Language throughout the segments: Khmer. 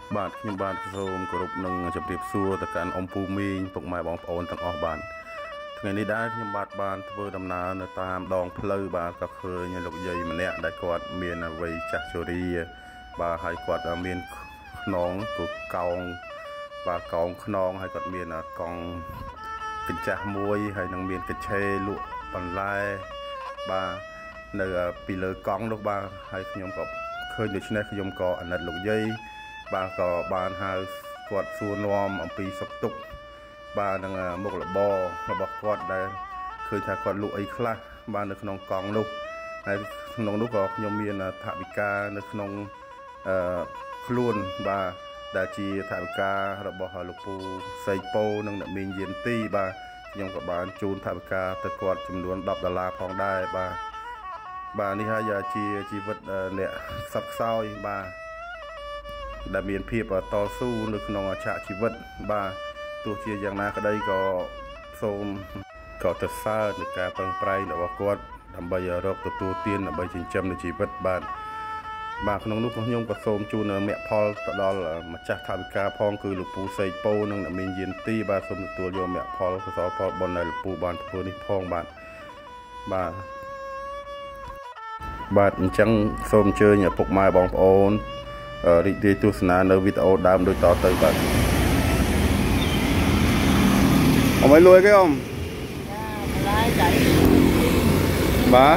បាទខ្ញុំបាទសូមគោរពនឹងជម្រាបសួរទៅកាន់អង្គពូមីងពុកម៉ែបងប្អូនទាំងអស់បាទថ្ងៃនេះដែរខ្ញុំបានធ្វើដំណើរនៅតាមដងផ្លូវបាទក៏ឃើញលោកយាយម្នាក់ដែលគាត់មានអ្វីចាស់ជរាបាទហើយគាត់មានខ្នងគឺកោងបាទកោងខ្នងហើយគាត់មានកង់កញ្ចាស់មួយហើយនឹងមានកញ្ឆេលក់បន្លែបាទនៅពីលើកង់នោះបាទហើយខ្ញុំក៏ឃើញដូច្នេះខ្ញុំក៏អាណិតលោកយាយបាទក៏បានហៅគាត់សួរនាំអំពីសុខទុក្ខបាទនឹងមុខរបររបស់គាត់ដែលឃើញថាគាត់លក់អីខ្លះបាទនៅក្នុងកង់នោះហើយក្នុងនោះក៏ខ្ញុំមានថវិកានៅក្នុងខ្លួនបាទដែលជាថវិការបស់លោកពូសេកពោនិងអ្នកមីងយានទីបាទខ្ញុំក៏បានជូនថវិកាទៅគាត់ចំនួន$10ផងដែរបាទនេះហើយជាជីវិតអ្នកខ្សត់ខ្សោយបាទដែលមានភាពតស៊ូនៅក្នុងឆាកជីវិតបាទទោះជាយ៉ាងណាក្តីក៏សូមក៏ទៅសើនៃការប្រឹងប្រែងរបស់គាត់ដើម្បីរកទទួលទានដើម្បីចិញ្ចឹមនៅជីវិតបាទក្នុងនោះខ្ញុំក៏សូមជូនមគ្គផលទៅដល់ម្ចាស់ថវិកាផងគឺលោកពូសេកពោនិងអ្នកមីងយានទីបាទសូមទទួលយកមគ្គផលកសលផលបុណ្យដែលលោកពូបានធ្វើនេះផងបាទអញ្ចឹងសូមអញ្ជើញពុកម៉ែបងប្អូនរីករាយទស្សនានៅវីដេអូដើមដូចតទៅបាទអមឲ្យលួយគេអមបាទ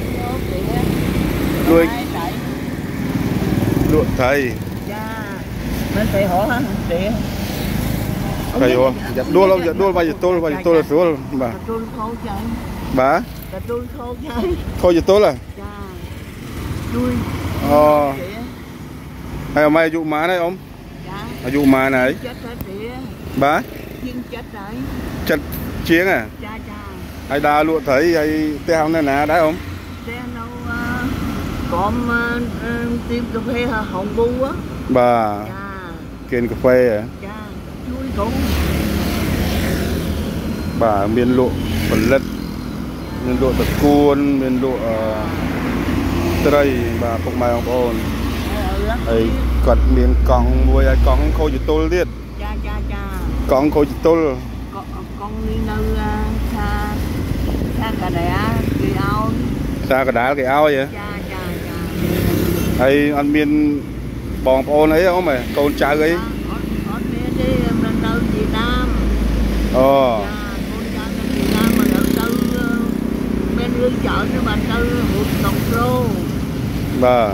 លួយលក់ថៃចាមិនទៅហោះហ្នឹងទេថៃហោះយ៉ាដួលបាយទល់ស្រួលបាទទទួលខោចាញ់បាទទទួលខោចាញ់ខោយទល់ចាជួយអូហើយអមអាយុប៉ុន្មានហើយអមចាអាយុប៉ុន្មានហើយចិត្តទេបាទជាងចិត្តហើយចិត្តជាងចាហើយដើរលក់ត្រីហើយផ្ទះនៅណាដែរអមផ្ទះនៅក្រុមទីមកាហ្វេហងប៊ូបាទចាគេនកាហ្វេចាជួយក្រុមបាទមានលក់ផលិតមានលក់តកួនមានលក់ត្រីបាទពុកម៉ែបងប្អូនហើយគាត់មានកង់មួយហើយកង់ខូចទល់ទៀតចាកង់ខូចទល់កង់នេះនៅថាកដាលគេឲ្យសាកដាលគេឲ្យចាហើយអត់មានបងប្អូនអីអមកូនចៅអីអត់មានទេមិននៅជាដើមអូកូនចៅនៅជាដើមមកទៅមានរឿងច្រើនទៅបានទៅហូបក្នុងគ្រូបាទ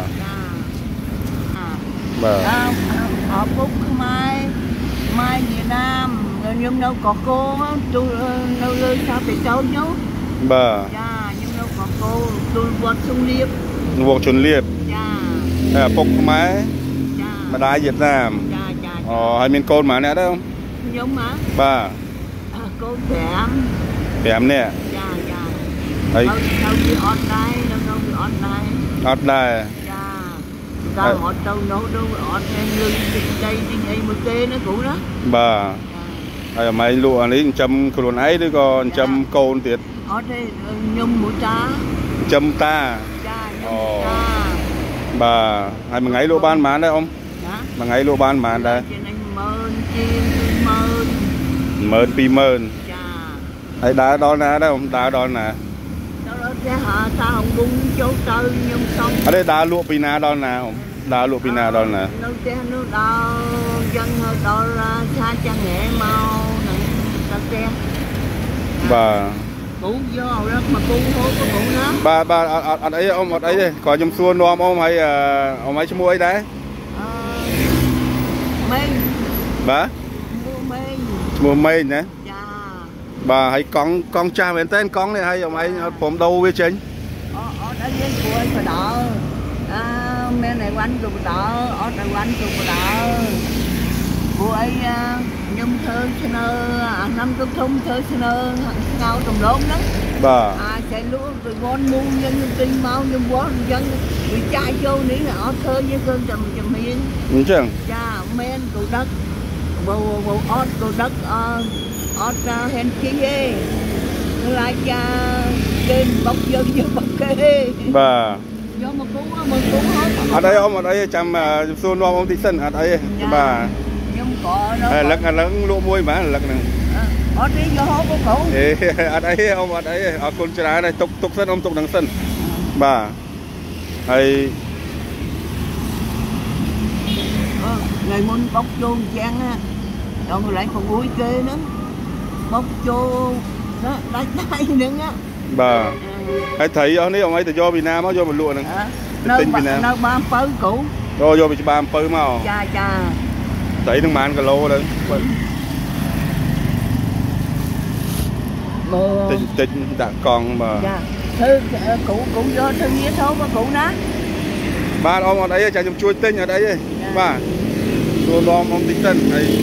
អពុកខ្មែរម៉ែជាដើមខ្ញុំនៅកកោទូនៅលើសាបេតូចនោះបាទចាខ្ញុំនៅកកោទូលវត្តជុនលៀបចាហើយឪពុកខ្មែរចាម្ដាយវៀតណាមអូហើយមានកូនប៉ុន្មាននាក់ដែរខ្ញុំហ៎បាទកូន5 នាក់ចាហើយនៅវាអត់ដែរនៅវាអត់ដែរចាតាមអត់ទៅនោះអត់មានលុយតិចដីទិញអីមួយទេណាគ្រូណាបាទហើយអមឯងលក់អានេះចិញ្ចឹមខ្លួនឯងឬក៏ចិញ្ចឹមកូនទៀតអត់ទេខ្ញុំមួយតាចិញ្ចឹមតាចាខ្ញុំតាបាទហើយមួយថ្ងៃលក់បានប៉ុន្មានដែរអ៊ំមួយថ្ងៃលក់បានប៉ុន្មានដែរជាង10000ជាង20000 20000 ចាហើយដើរដល់ណាដែរអ៊ំដើរដល់ណាដល់ផ្ទះតាហងបុងចូលទៅខ្ញុំសំអត់ទេដើរលក់ពីណាដល់ណាអ៊ំដើរលក់ពីណាដល់ណានៅផ្ទះនោះដល់យ៉ាងដល់ឆាចាំងហែមកនឹងទៅផ្ទះបាទពូយករកមកពូហូបពូណាបាទអត់អីអ៊ំអត់អីទេក៏ខ្ញុំសួរនាំអ៊ំហើយអ៊ំឲ្យឈ្មោះអីដែរម៉េងបាទឈ្មោះម៉េងណាចាបាទហើយកង់ចាស់មែនតើកង់នេះហើយអ៊ំឯងអត់ព្រមដូរវាចេញអត់ឲ្យយើងគួរឲ្យបដលមានអីវ៉ាន់ទៅបដលអត់អីវ៉ាន់ទៅបដលព្រោះអីខ្ញុំធ្វើឆ្នើអាnămទុំធ្វើឆ្នើស្ងោដំឡូងហ្នឹងបាទចេះលក់ទៅវ៉ាន់មូយើងទិញមកខ្ញុំវ៉ាន់អញ្ចឹងវាចាយចូលនេះអត់ធ្វើយើងគឺតែជំនាញអញ្ចឹងចាមែនគូដឹកបើអត់គូដឹកអត់ហេនជីទេខ្លាចគេបុកយើងបុកគេបាទយកមកគូ ở đây ông ở đây chăm xuân nom ông thị sân ở đây bà lắc lụa muôi mà lắc này ở đây vô hố của cụ ở đây ông ở đây ở con trai này tục sân ông tục đằng sân bà hay ngày muốn bóc vô chang á rồi lại còn mũi kê nữa bóc vô đó đáy nữa á bà hay thấy ông ấy từ do Việt Nam á vô một lụa này nơi ba phơi cũ rồi vô bị ba phơi màu cha thấy thằng man cả lô đấy tình đã còn mà thư cụ vô thư nghĩa số của cụ đó ba ông ở đây chạy trong chuối tinh ở đây ba luôn ông tinh tinh này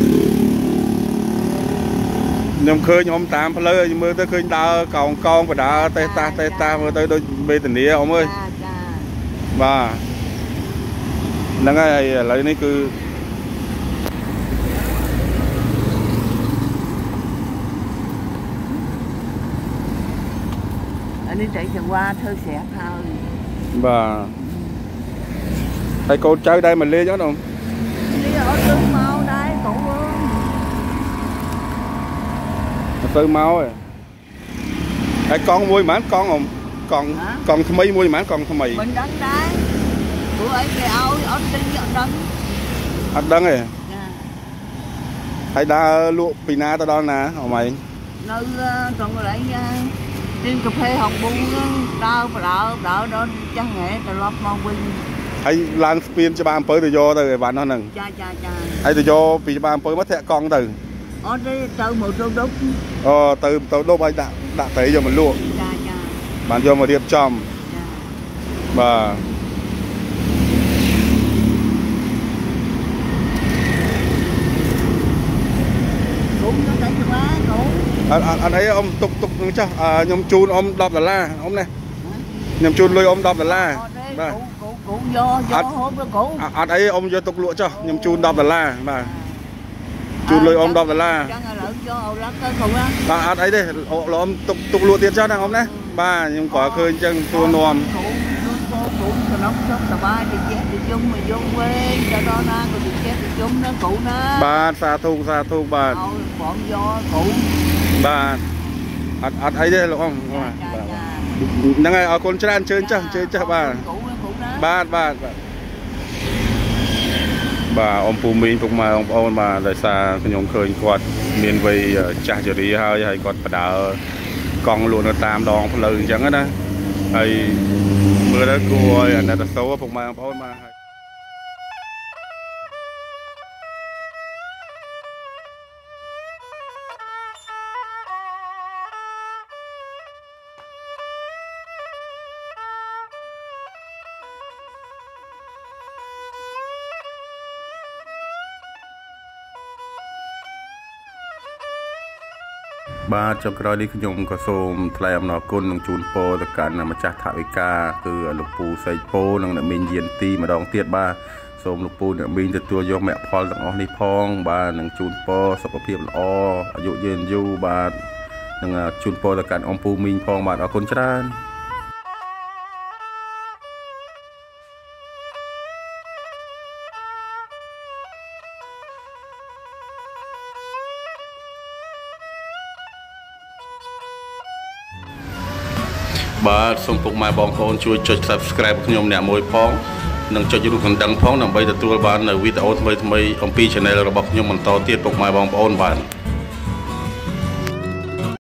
nhom khơi nhom tám phơi lời mưa tới khơi ta còn con và đã tay ta mưa tới đôi bê tình địa ông ơi ba năng ai lấy này cứ anh đi chạy chẳng qua thơ sẽ thôi bà thầy cô chơi đây mình lê chứ không đi ở tư mau đây cụ tư mau rồi thầy con mua mán con không còn mấy mua mán con thằng mày mình đắng đấy bữa ấy cái áo ở tinh ở đắng rồi thầy đã lụa pina tao đó nè hả mày nơi còn lại trên cà phê học bún đau đỡ đó chắc nghệ từ lót mong quên hay lan spin cho bạn tới từ do từ bạn nó nè hay từ do vì bạn tới mất thẻ con từ ở đây từ một đô đúc từ đô bay đã thấy rồi mình luôn bạn vô một điệp tròn và anh ấy ông tục cho nhom chun ông đọc là ông này nhom chun lôi ông đọc là cụ vô hôm đó cụ anh ấy ông vô tục lụa cho nhom chun đọc là mà chun lôi ông đọc là anh ấy đây ông tục lụa tiền cho nào ông này ba nhưng có khơi chân tua non ba xa thu ba ba anh ấy đây là không năng ai ở con trai chơi chắc bà ông Phú Minh phục mà ông mà đời xa cái nhóm khơi quạt miền về trả cho đi hay quạt đảo con luôn ở tam đòn lời chẳng á hay mưa đó cô ơi anh đã xấu phục mà ông mà ba trong cái đó đi nhung có xôm thay âm nó côn nông chun po tất cả là mà chặt thảo ca từ lục pu xây po nông là mình diên ti mà đong tiệt ba xôm lục pu là mình từตัว យក mẹ Paul ទាំងអស់នេះផងបាទនឹងជូនពរសុខភាពល្អអាយុយឺនយូរបាទនឹងជូនពរទៅកាន់អំពូមីងផងបាទអរគុណច្រើនបាទសូមពុកម៉ែបងប្អូនជួយចុច Subscribe ខ្ញុំអ្នកមួយផងនិងចុចរូបកណ្ដឹងផងដើម្បីទទួលបាននៅវីដេអូថ្មីៗអំពី Channel របស់ខ្ញុំបន្តទៀតពុកម៉ែបងប្អូនបាទ